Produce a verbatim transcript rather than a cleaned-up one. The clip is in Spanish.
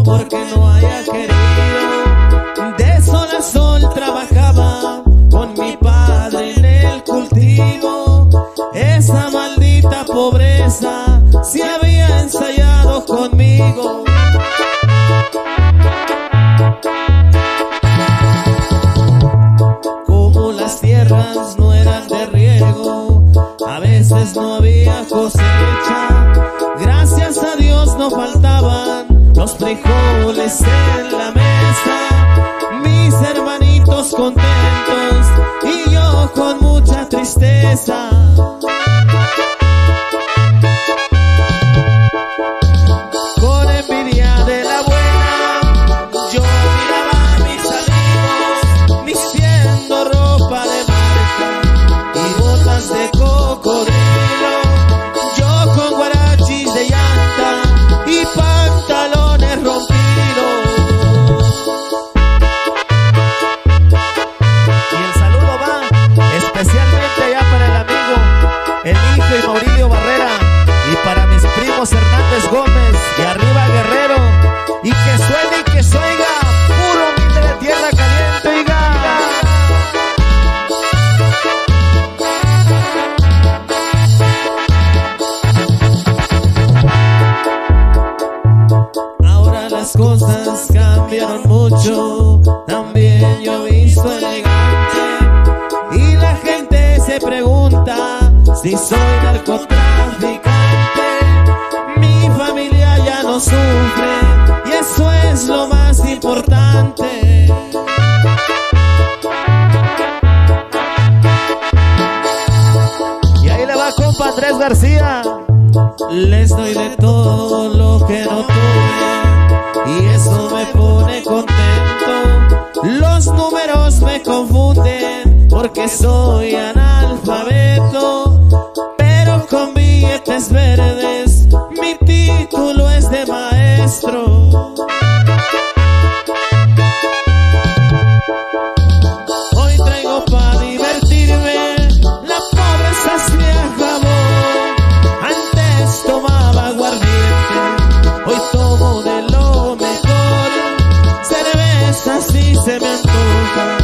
porque no haya querido. De sol a sol trabajaba con mi padre en el cultivo. Esa maldita pobreza se había ensayado conmigo. Como las tierras no eran de riego, a veces no había cosecha. Gracias a Dios no faltaban los frijoles en la mesa. Mis hermanitos contentos y yo con mucha tristeza. Con envidia de la buena, yo miraba a mis amigos vistiendo ropa de marca y botas de cocodrilo. Yo con guarachis de llanta y pantalones rompidos. Y el saludo va especialmente allá para el amigo, el hijo y Maurilio Barrera, y para mis primos Hernández Gómez y arriba Guerrero. Y que suene y que se oiga puro humilde de tierra caliente, oiga. Ahora las cosas cambiaron mucho, también yo he visto elegante. Y la gente se pregunta si soy narcotraficante. Mi familia ya no sufre y eso es lo más importante. Y ahí le va compa Andrés García. Les doy de todo lo que no tuve y eso me pone contento. Los números me confunden porque soy analfabeto, pero con billetes verdes mi título es de maestro. Hoy traigo para divertirme, la pobreza se acabó. Antes tomaba aguardiente, hoy tomo de lo mejor. Cerveza si se me antoja.